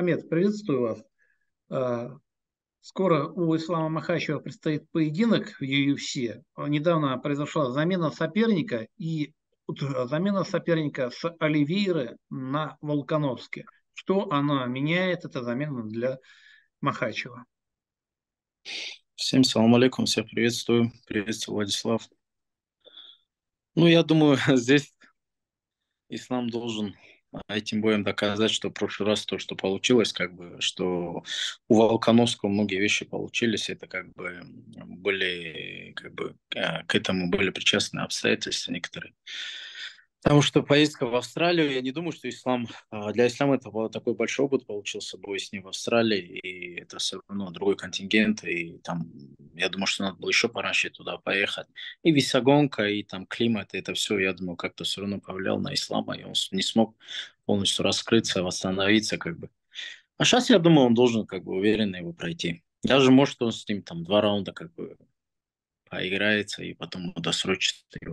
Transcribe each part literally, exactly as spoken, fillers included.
Магомед, приветствую вас. А, Скоро у Ислама Махачева предстоит поединок в ю эф си. А, Недавно произошла замена соперника и вот, э, замена соперника с Оливейры на Волконовски. Что она меняет, эта замена для Махачева? Всем салам алейкум, всех приветствую. Приветствую, Владислав. Ну, я думаю, здесь ислам должен а, этим боем доказать, что в прошлый раз то, что получилось, как бы, что у Волконовского многие вещи получились, это как бы были, как бы, а, к этому были причастны обстоятельства некоторые. Потому что поездка в Австралию, я не думаю, что ислам, а, для ислама это был такой большой опыт получился бой с ним в Австралии, и это все равно другой контингент, и там, я думаю, что надо было еще пораньше туда поехать. И весогонка, и там климат, и это все, я думаю, как-то все равно повлияло на ислама, и он с- не смог полностью раскрыться, восстановиться, как бы. А сейчас, я думаю, он должен, как бы, уверенно его пройти. Даже, может, он с ним там два раунда, как бы, поиграется, и потом досрочится его.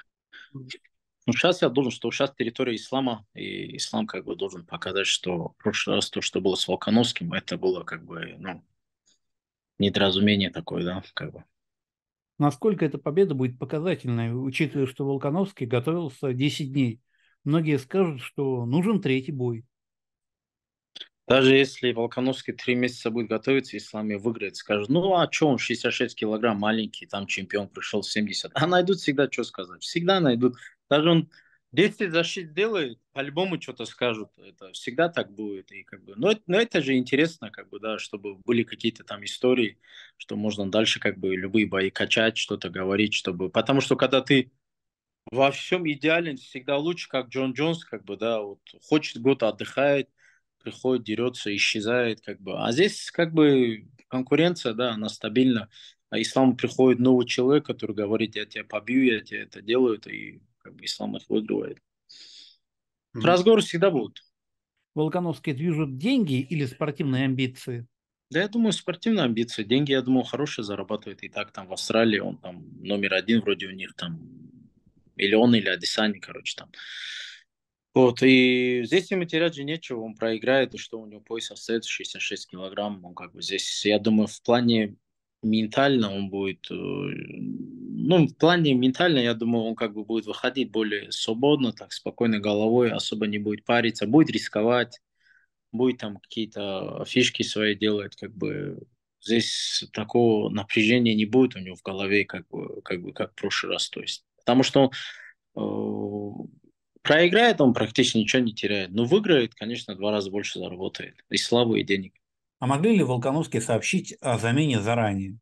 Ну, сейчас я должен, что сейчас территория ислама, и ислам как бы должен показать, что в прошлый раз то, что было с Волконовским, это было как бы, ну, недоразумение такое, да, как бы. Насколько эта победа будет показательной, учитывая, что Волконовский готовился десять дней? Многие скажут, что нужен третий бой. Даже если Волконовский три месяца будет готовиться, ислам и выиграет, скажут, ну, а что он шестьдесят шесть килограмм, маленький, там чемпион пришел семьдесят. А найдут всегда, что сказать. Всегда найдут. Даже он десять защит делает, по-любому что-то скажут. Это всегда так будет. И как бы, но, это, но это же интересно, как бы, да, чтобы были какие-то там истории, что можно дальше как бы любые бои качать, что-то говорить, чтобы... Потому что когда ты во всем идеален, всегда лучше, как Джон Джонс, как бы, да, вот хочет год отдыхает, приходит, дерется, исчезает, как бы. А здесь, как бы, конкуренция, да, она стабильна. А ислам приходит новый человек, который говорит, я тебя побью, я тебе это делаю, и как бы ислам их выигрывает. Мгм. Разговоры всегда будут. Волконовский движут деньги или спортивные амбиции? Да, я думаю, спортивные амбиции. Деньги, я думаю, хорошие зарабатывает. И так там в Австралии он там номер один, вроде у них там миллион или Адесани, короче, там. Вот, и здесь ему терять же нечего, он проиграет, и что у него пояс остается шестьдесят шесть килограмм, он как бы здесь, я думаю, в плане ментально он будет, э, ну, в плане ментально, я думаю, он как бы будет выходить более свободно, так, спокойной головой, особо не будет париться, будет рисковать, будет там какие-то фишки свои делать, как бы здесь такого напряжения не будет у него в голове, как бы, как бы, как в прошлый раз, то есть, потому что он э, проиграет, он практически ничего не теряет, но выиграет, конечно, в два раза больше заработает, и славы, и денег. А могли ли Волконовский сообщить о замене заранее?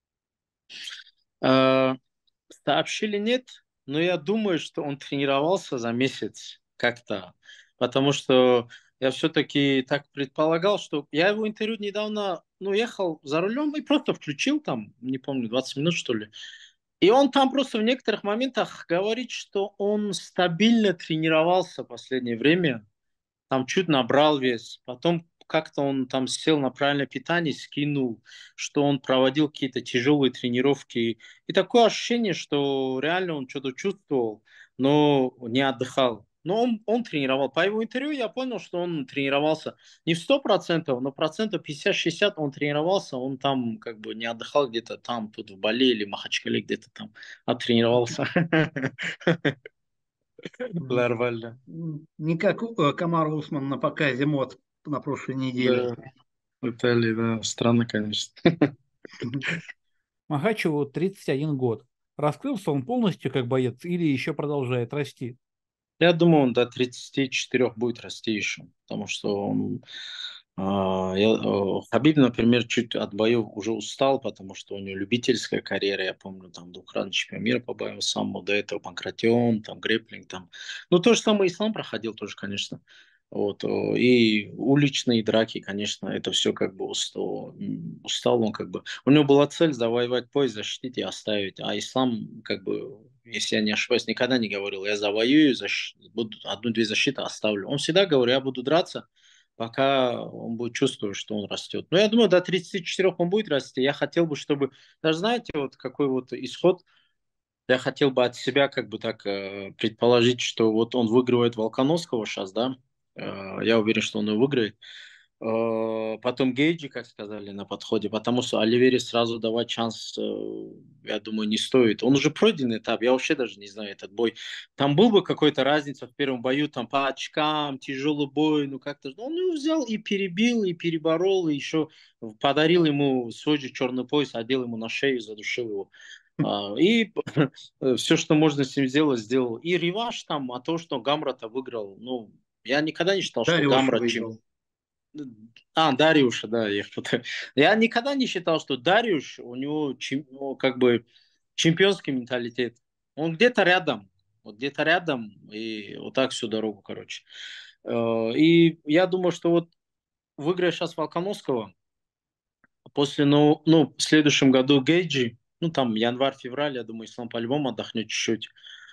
Э, Сообщили нет, но я думаю, что он тренировался за месяц как-то, потому что я все-таки так предполагал, что я его интервью недавно, ну, ехал за рулем и просто включил там, не помню, двадцать минут что ли. И он там просто в некоторых моментах говорит, что он стабильно тренировался в последнее время, там чуть набрал вес, потом как-то он там сел на правильное питание, скинул, что он проводил какие-то тяжелые тренировки. И такое ощущение, что реально он что-то чувствовал, но не отдыхал. Но он, он тренировал. По его интервью я понял, что он тренировался не в сто процентов, но процентов пятьдесят-шестьдесят он тренировался. Он там как бы не отдыхал где-то там, тут в Бали или Махачкале где-то там оттренировался. Мгм. Нормально. М, Не как э, Камар Усман на показе мод на прошлой неделе. Да, в Италии, да, странно, конечно. Махачеву тридцать один год. Раскрылся он полностью как боец или еще продолжает расти? Я думаю, он до тридцати четырёх будет расти еще, потому что он, а, я, э, Хабиб, например, чуть от боев уже устал, потому что у него любительская карьера, я помню, там двукратный чемпион мира по боям самому, до этого панкратион, там грэпплинг, там. Ну, то же самое Ислам проходил тоже, конечно. Вот, э, и уличные драки, конечно, это все как бы устал, м, устал он как бы. У него была цель завоевать пояс, защитить и оставить, а Ислам как бы, если я не ошибаюсь, никогда не говорил, я завоюю, защ- буду одну-две защиты оставлю. Он всегда говорил, я буду драться, пока он будет чувствовать, что он растет. Но я думаю, до тридцати четырёх он будет расти. Я хотел бы, чтобы, даже знаете, вот какой вот исход, я хотел бы от себя как бы так э, предположить, что вот он выигрывает Волконовского сейчас, да. Э, я уверен, что он его выиграет. Э, Потом Гейджи, как сказали, на подходе, потому что Оливере сразу давать шанс, э, я думаю, не стоит. Он уже пройденный этап, я вообще даже не знаю этот бой. Там был бы какой-то разница в первом бою, там по очкам, тяжелый бой, ну как-то. Он его взял и перебил, и переборол, и еще подарил ему свой же черный пояс, одел ему на шею, задушил его. А, И все, что можно с ним сделать, сделал. И реванш там, а то, что Гамрата выиграл, ну, я никогда не считал, что Дариуша Гамрат чем. выиграл. А, Дариуша, да, я что-то. Я никогда не считал, что Дариуш, у него чем- ну, как бы чемпионский менталитет. Он где-то рядом, вот где-то рядом, и вот так всю дорогу, короче. Э, И я думаю, что вот выиграя сейчас Волконовского, после, ну, ну, в следующем году Гейджи, ну, там, январь-февраль, я думаю, Ислам по-любому отдохнет чуть-чуть.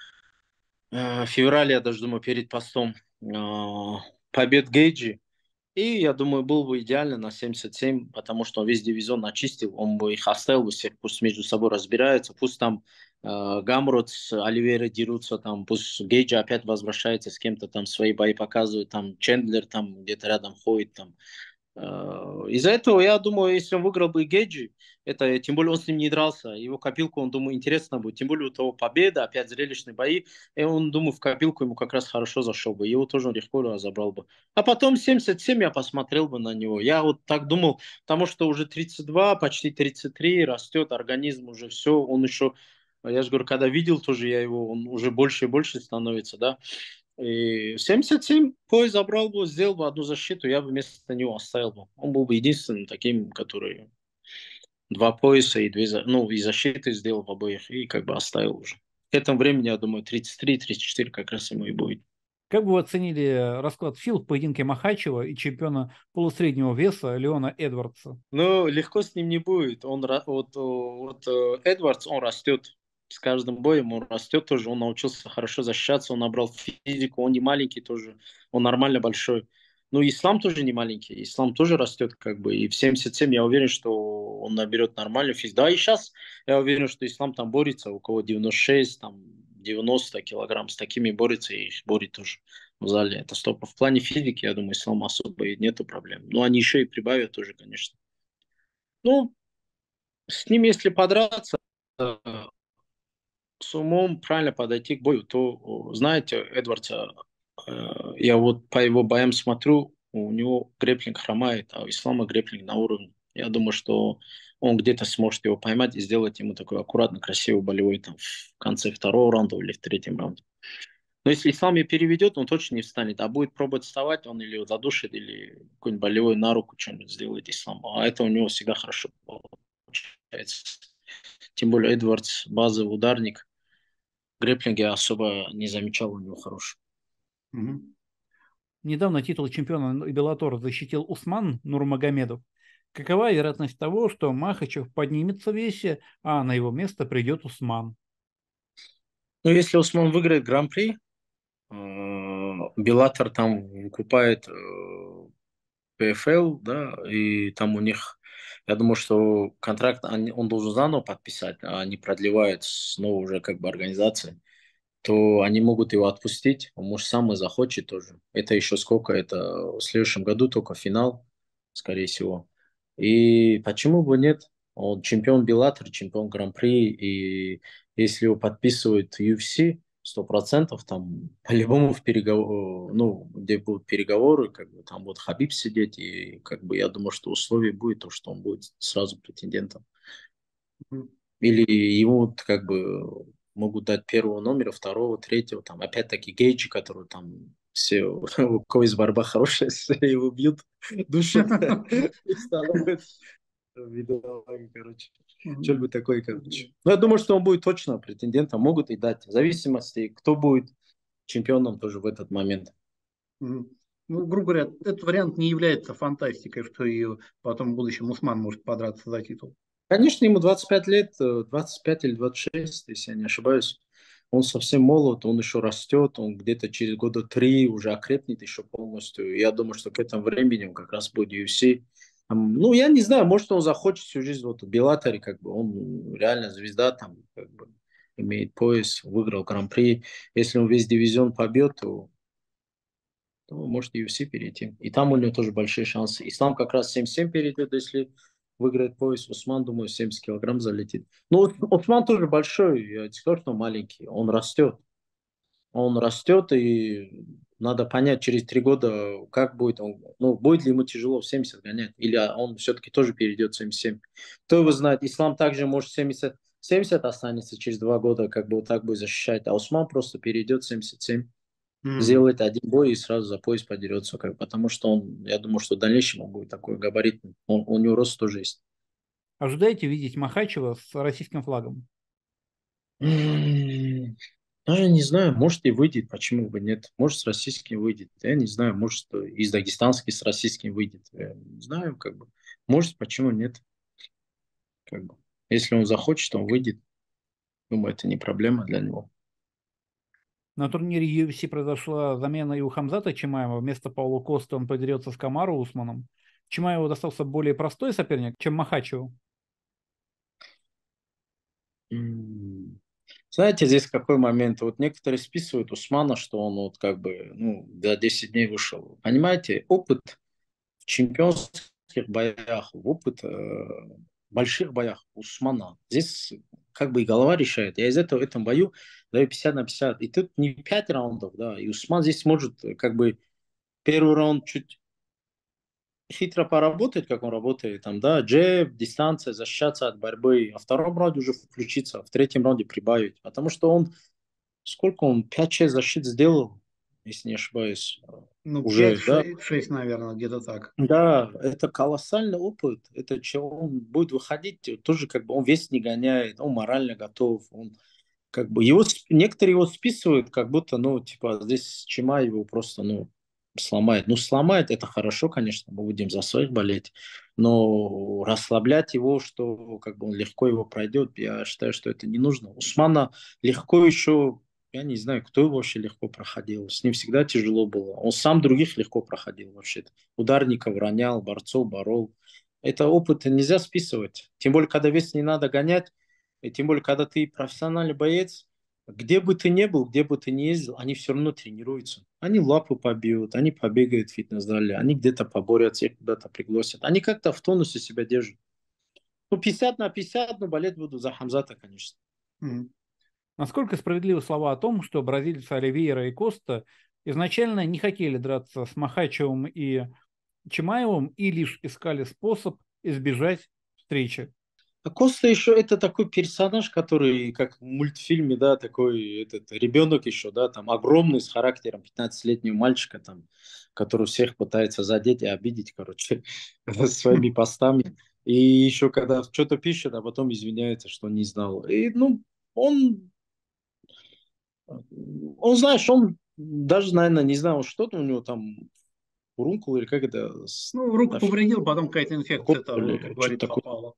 Э, Февраль, я даже думаю, перед постом э, побед Гейджи. И, я думаю, был бы идеально на семьдесят семь, потому что он весь дивизион очистил, он бы их оставил бы всех, пусть между собой разбираются, пусть там э, Гамрот с Оливейрой дерутся, там, пусть Гейджи опять возвращается с кем-то, там свои бои показывает, там Чендлер там где-то рядом ходит, там. Э, Из-за этого, я думаю, если он выиграл бы Гейджи, это, тем более он с ним не дрался, его копилку, он, думаю, интересно будет, тем более у того победа, опять зрелищные бои, и он, думаю, в копилку ему как раз хорошо зашел бы, его тоже он легко разобрал бы. А потом семьдесят семь я посмотрел бы на него, я вот так думал, потому что уже тридцать два, почти тридцать три, растет организм уже все, он еще, я же говорю, когда видел тоже я его, он уже больше и больше становится, да, и семьдесят семь пояс забрал бы, сделал бы одну защиту, я бы вместо него оставил бы. Он был бы единственным таким, который два пояса и две, за- ну, и защиты сделал в обоих, и как бы оставил уже. К этому времени, я думаю, тридцать три тридцать четыре как раз ему и будет. Как бы вы оценили расклад сил в поединке Махачева и чемпиона полусреднего веса Леона Эдвардса? Но легко с ним не будет. Он, ра- вот, о, вот э, Эдвардс, он растет. С каждым боем он растет тоже. Он научился хорошо защищаться, он набрал физику. Он не маленький тоже. Он нормально большой. Ну, Ислам тоже не маленький. Ислам тоже растет как бы. И в семьдесят семь я уверен, что он наберет нормальную физику. Да, и сейчас я уверен, что Ислам там борется. У кого девяносто шесть, там девяносто килограмм. С такими борется и их борет тоже в зале. Это стоп. В плане физики, я думаю, Ислама особо и нету проблем. Ну, они еще и прибавят тоже, конечно. Ну, с ним, если подраться, э, с умом правильно подойти к бою, то, о, знаете, Эдвардса, э, я вот по его боям смотрю, у него грэпплинг хромает, а у Ислама грэпплинг на уровне. Я думаю, что он где-то сможет его поймать и сделать ему такой аккуратно, красивый болевой там в конце второго раунда или в третьем раунде. Но если Ислам ее переведет, он точно не встанет, а будет пробовать вставать, он или его задушит, или какой-нибудь болевой на руку что-нибудь сделает Исламу. А это у него всегда хорошо получается. Тем более Эдвардс, базовый ударник. Грэпплинг я особо не замечал у него хороший. Мгм. Недавно титул чемпиона Беллатора защитил Усман Нурмагомедов. Какова вероятность того, что Махачев поднимется в весе, а на его место придет Усман? Ну, если Усман выиграет Гран-при, э, Беллатор там выкупает э, пэ эф эл, да, и там у них, я думаю, что контракт они- он должен заново подписать, а не продлевает снова уже как бы организации, то они могут его отпустить, он может сам и захочет тоже. Это еще сколько? Это в следующем году только финал, скорее всего. И почему бы нет? Он чемпион Беллатор, чемпион Гран-при, и если его подписывают ю эф си, сто процентов там по-любому в переговор, ну, где будут переговоры, как бы там будет Хабиб сидеть, и как бы я думаю, что условие будет то, что он будет сразу претендентом. Мгм. Или ему вот как бы могут дать первого номера, второго, третьего, там опять-таки Гейджи, который там все, у кого есть борьба хорошая, все его бьют, душат и становятся бедолаги, короче. Мгм. Что-нибудь такое, короче. Но я думаю, что он будет точно претендентом, могут и дать, в зависимости, кто будет чемпионом тоже в этот момент. Мгм. Ну, грубо говоря, этот вариант не является фантастикой, что и потом в будущем Усман может подраться за титул. Конечно, ему двадцать пять лет, э, двадцать пять или двадцать шесть, если я не ошибаюсь. Он совсем молод, он еще растет, он где-то через года три уже окрепнет еще полностью. Я думаю, что к этому времени он как раз будет ю эф си. Там, ну, я не знаю, может, он захочет всю жизнь вот в Беллаторе, как бы он реально звезда, там, как бы имеет пояс, выиграл гран-при. Если он весь дивизион побьет, то то вы можете ю эф си перейти. И там у него тоже большие шансы. Ислам как раз семьдесят семь перейдет, если выиграет пояс. Усман, думаю, семьдесят килограмм залетит. Но Усман тоже большой, я не скажу, что маленький. Он растет. Он растет, и надо понять через три года, как будет он, ну, будет ли ему тяжело в семьдесят гонять, или он все-таки тоже перейдет в семьдесят семь. Кто его знает, Ислам также может семьдесят, семьдесят останется через два года, как бы вот так будет защищать, а Усман просто перейдет в семьдесят семь, Мгм. сделает один бой и сразу за пояс подерется, как, потому что он, я думаю, что в дальнейшем он будет такой габаритный, он, у него рост тоже есть. Ожидаете видеть Махачева с российским флагом? М, Даже не знаю, может и выйдет, почему бы нет. Может с российским выйдет. Я не знаю, может из дагестанских с российским выйдет. Я не знаю, как бы. Может, почему нет. Как бы. Если он захочет, он выйдет. Думаю, это не проблема для него. На турнире ю эф си произошла замена и у Хамзата Чимаева. Вместо Паула Коста он подерется с Камару Усманом. Чимаеву достался более простой соперник, чем Махачеву. М, Знаете, здесь какой момент? Вот некоторые списывают Усмана, что он вот как бы, ну, за десять дней вышел. Понимаете, опыт в чемпионских боях, в опыт э, больших боях Усмана. Здесь как бы и голова решает. Я из этого в этом бою даю пятьдесят на пятьдесят. И тут не пять раундов, да. И Усман здесь может э, как бы первый раунд чуть хитро поработать, как он работает, там, да, джеб, дистанция, защищаться от борьбы, а в втором раунде уже включиться, а в третьем раунде прибавить. Потому что он, сколько он, пять-шесть защит сделал, если не ошибаюсь, Ну, уже, да. пять-шесть, наверное, где-то так. Да, это колоссальный опыт. Это че, он будет выходить, тоже как бы он весь не гоняет, он морально готов. Он как бы его, сп- некоторые его списывают, как будто, ну, типа, здесь Чима его просто, ну, сломает. Ну, сломает, это хорошо, конечно, мы будем за своих болеть, но расслаблять его, что как бы он легко его пройдет, я считаю, что это не нужно. Усмана легко еще, я не знаю, кто его вообще легко проходил, с ним всегда тяжело было. Он сам других легко проходил вообще-то. Ударников ронял, борцов борол. Это опыт нельзя списывать. Тем более, когда вес не надо гонять, и тем более, когда ты профессиональный боец, где бы ты ни был, где бы ты ни ездил, они все равно тренируются. Они лапы побьют, они побегают в фитнес-зале, они где-то поборются, их куда-то пригласят. Они как-то в тонусе себя держат. Ну, пятьдесят на пятьдесят, ну, болеть буду за Хамзата, конечно. Мгм. Насколько справедливы слова о том, что бразильцы Оливейра и Коста изначально не хотели драться с Махачевым и Чимаевым и лишь искали способ избежать встречи? А Коста еще это такой персонаж, который, как в мультфильме, да, такой этот ребенок еще, да, там огромный с характером пятнадцатилетнего мальчика, там, который всех пытается задеть и обидеть, короче, своими постами. И еще когда что-то пишет, а потом извиняется, что не знал. И, ну, он, он, знаешь, он даже, наверное, не знал, что-то у него там, фурункул или как это, Ну, руку повредил, потом какая-то инфекция тоже, как что-то говорится, такое. попала.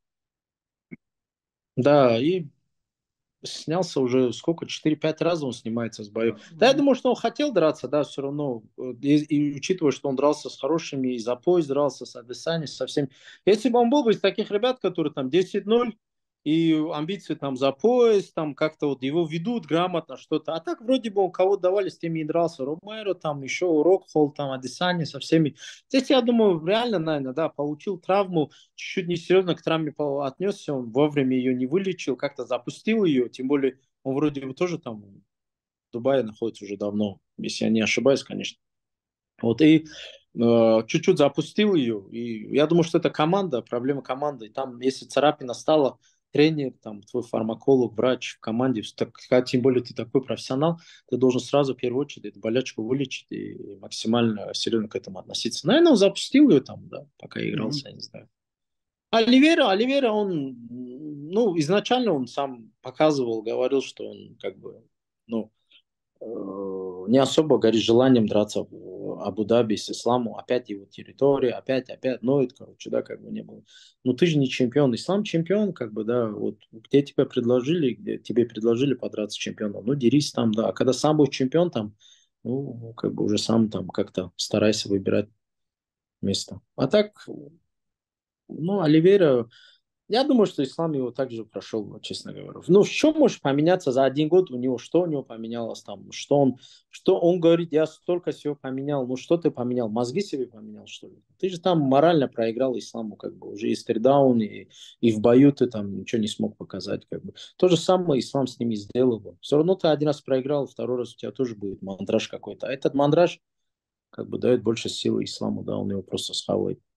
Да, и снялся уже сколько, четыре-пять раз он снимается с боев. Да, я думаю, что он хотел драться, да, все равно. И, и учитывая, что он дрался с хорошими, и за пояс дрался, с Адесани, со всеми. Если бы он был бы из таких ребят, которые там десять ноль, и амбиции там за пояс, там как-то вот его ведут грамотно что-то. А так вроде бы он кого давали, с теми и дрался. Ромеро, там еще Рокхолл, там Адесани, со всеми. Здесь, я думаю, реально, наверное, да, получил травму, чуть-чуть несерьезно к травме отнесся, он вовремя ее не вылечил, как-то запустил ее, тем более он вроде бы тоже там в Дубае находится уже давно, если я не ошибаюсь, конечно. Вот и э, чуть-чуть запустил ее, и я думаю, что это команда, проблема команды. И там, если царапина стала, тренер, там, твой фармаколог, врач в команде, так, а тем более ты такой профессионал, ты должен сразу в первую очередь эту болячку вылечить и максимально серьезно к этому относиться. Наверное, он запустил ее там, да, пока Мгм. игрался, я не знаю. Оливера, Оливера, он, ну, изначально он сам показывал, говорил, что он как бы, ну, э, не особо горит желанием драться в Абу-Даби с Исламом. Опять его территория, опять, опять ноет, короче, да, как бы не было. Ну, ты же не чемпион. Ислам чемпион, как бы, да, вот, где тебя предложили, где тебе предложили подраться с чемпионом, ну, дерись там, да. А когда сам будешь чемпион там, ну, как бы уже сам там как-то старайся выбирать место. А так, ну, Оливера, Я думаю, что ислам его также прошел, честно говоря. Ну, что может поменяться за один год у него? Что у него поменялось там? Что он, что он говорит, я столько всего поменял. Ну, что ты поменял? Мозги себе поменял, что ли? Ты же там морально проиграл исламу, как бы, уже и стритдаун, и, и в бою ты там ничего не смог показать, как бы. То же самое ислам с ними сделал бы. Все равно ты один раз проиграл, второй раз у тебя тоже будет мандраж какой-то. А этот мандраж, как бы, дает больше силы исламу, да, он его просто схавает.